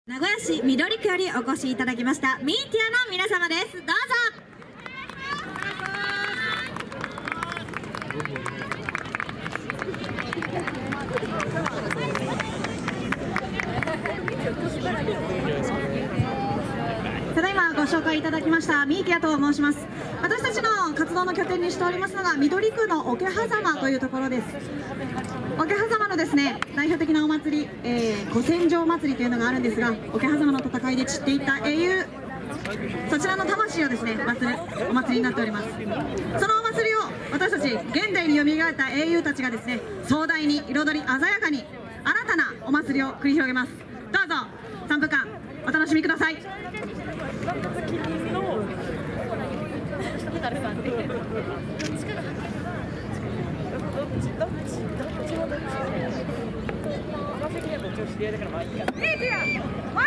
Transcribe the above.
名古屋市緑区よりお越しいただきましたミーティアの皆様です。どうぞ。ただいまご紹介いただきましたミーティアと申します。私たちの活動の拠点にしておりますのが緑区の桶狭間というところです。桶狭間のですね代表的なお祭り、古戦場祭りというのがあるんですが、桶狭間の戦いで散っていった英雄、そちらの魂をですねお祭りになっております。そのお祭りを私たち現代によみがえった英雄たちがですね壮大に彩り鮮やかに新たなお祭りを繰り広げます。どうぞ3分間お楽しみください。ミーティア